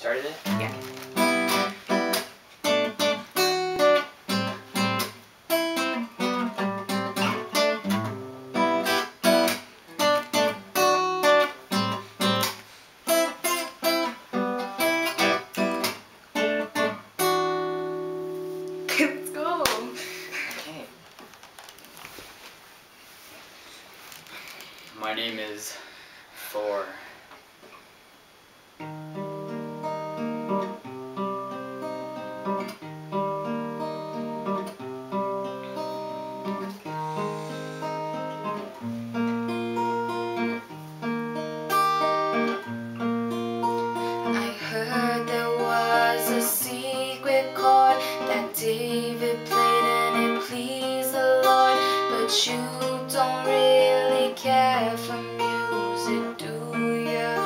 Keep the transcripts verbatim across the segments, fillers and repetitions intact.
started it? Yeah. Let's go. Okay. My name is Thor. David played and it pleased the Lord, but you don't really care for music, do you?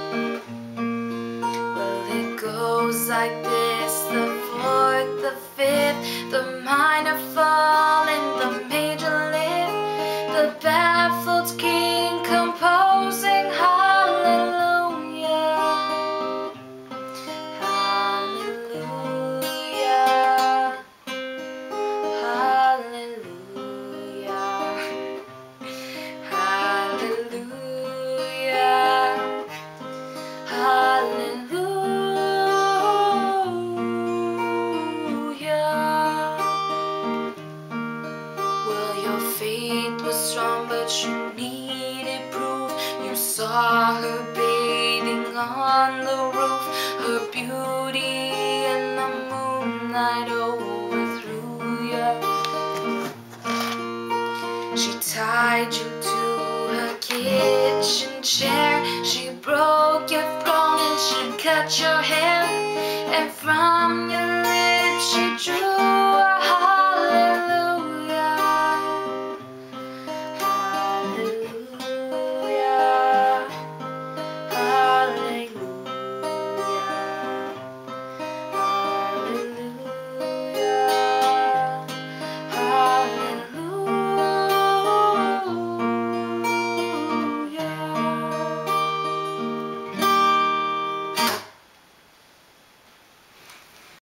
Well, it goes like this: the fourth, the fifth, the minor fall and the major lift, the baffled king composing hallelujah. But you needed proof. You saw her bathing on the roof. Her beauty in the moonlight overthrew you. She tied you to her kitchen chair. She broke your throne and she cut your hair. And from your lips she drew